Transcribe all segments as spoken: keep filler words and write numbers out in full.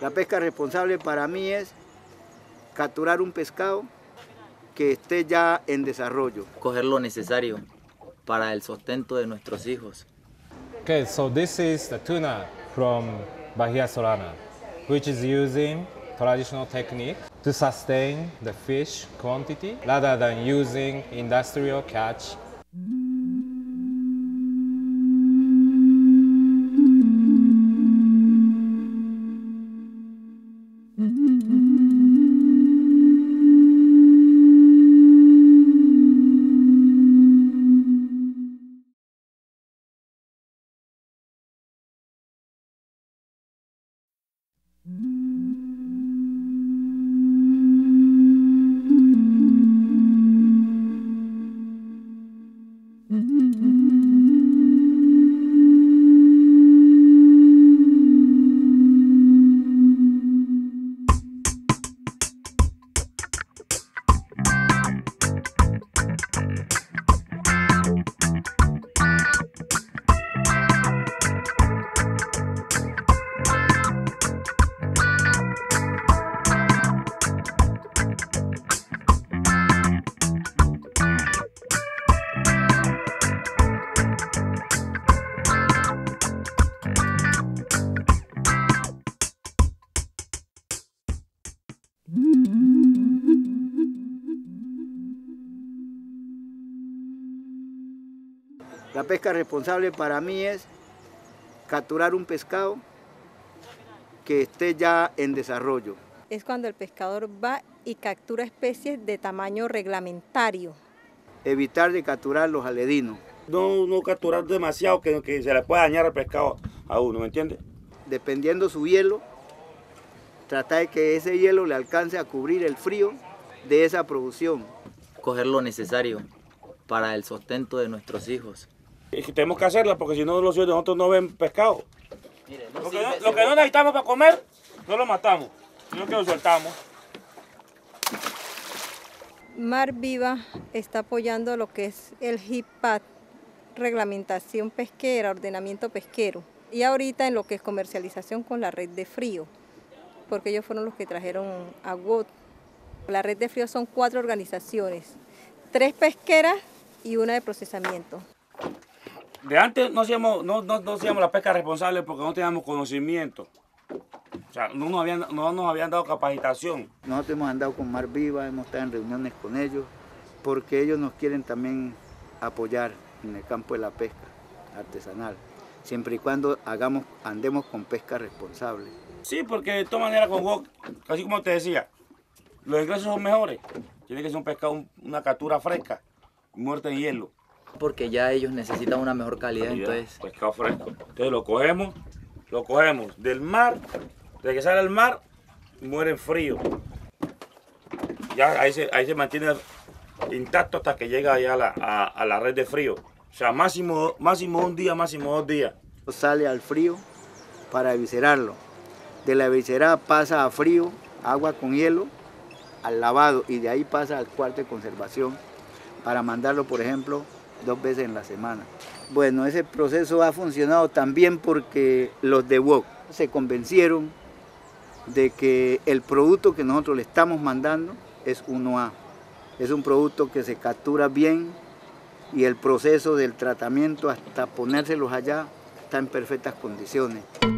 La pesca responsable para mí es capturar un pescado que esté ya en desarrollo. Coger lo necesario para el sustento de nuestros hijos. Okay, so this is the tuna from Bahía Solana, which is using traditional technique to sustain the fish quantity rather than using industrial catch. La pesca responsable para mí es capturar un pescado que esté ya en desarrollo. Es cuando el pescador va y captura especies de tamaño reglamentario. Evitar de capturar los aledinos. No, no capturar demasiado que, que se le pueda dañar el pescado a uno, ¿me entiende? Dependiendo su hielo, tratar de que ese hielo le alcance a cubrir el frío de esa producción. Coger lo necesario para el sustento de nuestros hijos. Es que tenemos que hacerla porque si no los hijos de nosotros no ven pescado. Mire, no lo, que sirve, no, lo que no necesitamos para comer, no lo matamos, sino que lo soltamos. Mar Viva está apoyando lo que es el H I P P A D, reglamentación pesquera, ordenamiento pesquero, y ahorita en lo que es comercialización con la red de frío, porque ellos fueron los que trajeron a W O T. La red de frío son cuatro organizaciones, tres pesqueras y una de procesamiento. De antes no hacíamos, no, no, no hacíamos la pesca responsable porque no teníamos conocimiento. O sea, no nos habían, no nos habían dado capacitación. Nosotros hemos andado con Mar Viva, hemos estado en reuniones con ellos, porque ellos nos quieren también apoyar en el campo de la pesca artesanal, siempre y cuando hagamos, andemos con pesca responsable. Sí, porque de todas maneras con W O C, así como te decía, los ingresos son mejores. Tiene que ser un pescado, una captura fresca, muerta en hielo. Porque ya ellos necesitan una mejor calidad, calidad, entonces... pescado fresco. Entonces lo cogemos, lo cogemos del mar, desde que sale al mar, muere en frío. Ya ahí se, ahí se mantiene intacto hasta que llega allá a la, a, a la red de frío. O sea, máximo, máximo un día, máximo dos días. Sale al frío para eviscerarlo. De la eviscerada pasa a frío, agua con hielo, al lavado, y de ahí pasa al cuarto de conservación para mandarlo, por ejemplo, dos veces en la semana. Bueno, ese proceso ha funcionado también porque los de W O C se convencieron de que el producto que nosotros le estamos mandando es uno A. Es un producto que se captura bien y el proceso del tratamiento hasta ponérselos allá está en perfectas condiciones.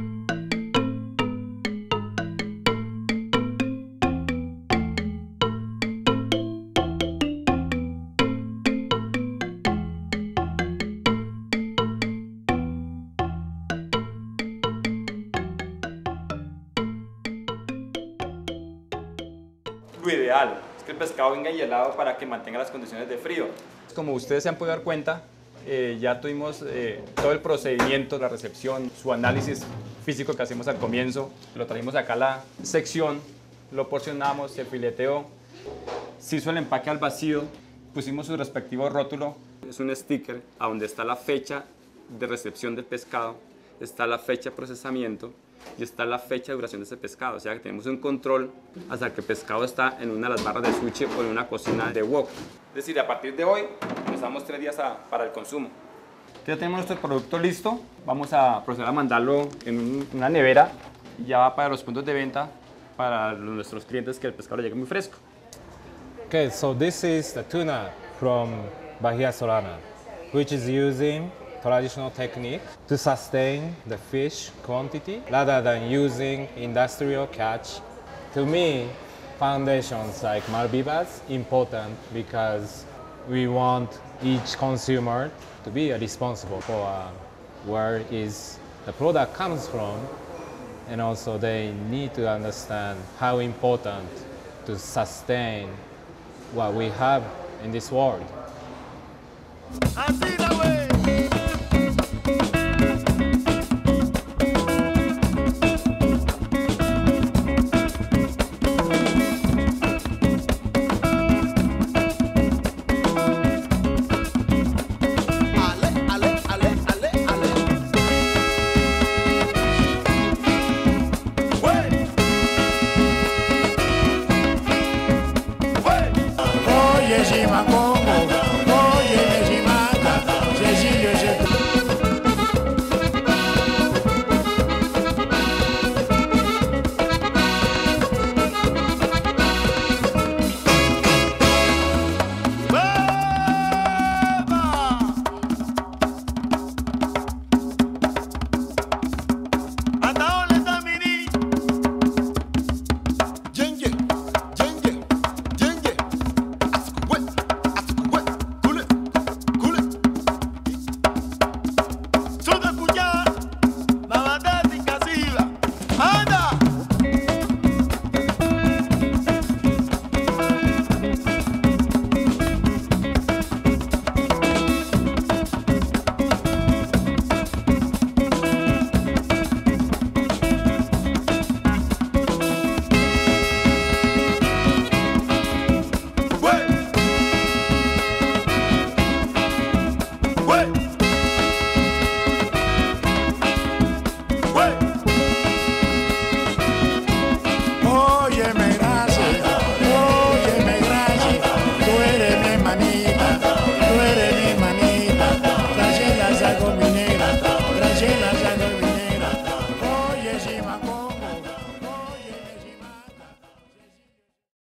Lo ideal es que el pescado venga hielado para que mantenga las condiciones de frío. Como ustedes se han podido dar cuenta, eh, ya tuvimos eh, todo el procedimiento, la recepción, su análisis físico que hacemos al comienzo. Lo trajimos acá a la sección, lo porcionamos, se fileteó, se hizo el empaque al vacío, pusimos su respectivo rótulo. Es un sticker a donde está la fecha de recepción del pescado, está la fecha de procesamiento y está la fecha de duración de ese pescado. O sea que tenemos un control hasta que el pescado está en una de las barras de sushi o en una cocina de wok. Es decir, a partir de hoy empezamos tres días a, para el consumo. Ya tenemos nuestro producto listo. Vamos a proceder a mandarlo en un, una nevera y ya va para los puntos de venta para nuestros clientes que el pescado le llegue muy fresco. Okay, so this is the tuna from Bahía Solana, which is using traditional technique to sustain the fish quantity rather than using industrial catch. To me, foundations like Malviva's important because we want each consumer to be responsible for uh, where is the product comes from, and also they need to understand how important to sustain what we have in this world. Así la ve.